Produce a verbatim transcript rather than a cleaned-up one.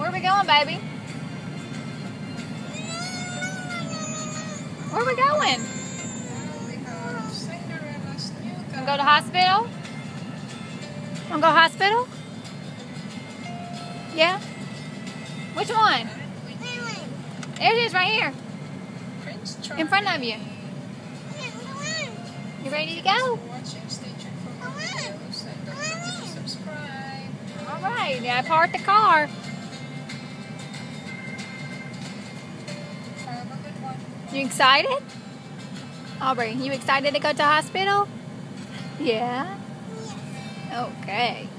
Where are we going, baby? Where are we going? Wanna go to the hospital? Wanna go to the hospital? Yeah? Which one? There it is, right here. In front of you. You ready to go? Alright, I parked the car. You excited? Aubrey, you excited to go to the hospital? Yeah? Okay.